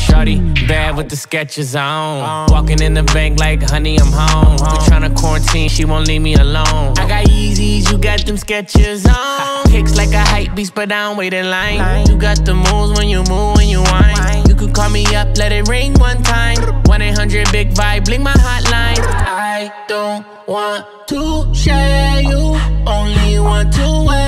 Shorty, bad with the Skechers on. Walking in the bank like, honey, I'm home. We tryna quarantine, she won't leave me alone. I got Yeezys, you got them Skechers on. Kicks like a hype beast, but I don't wait in line. You got the moves when you move, when you whine. You could call me up, let it ring one time. 1-800-BIG-VIBE, blink my hotline. I don't want to share you, only want to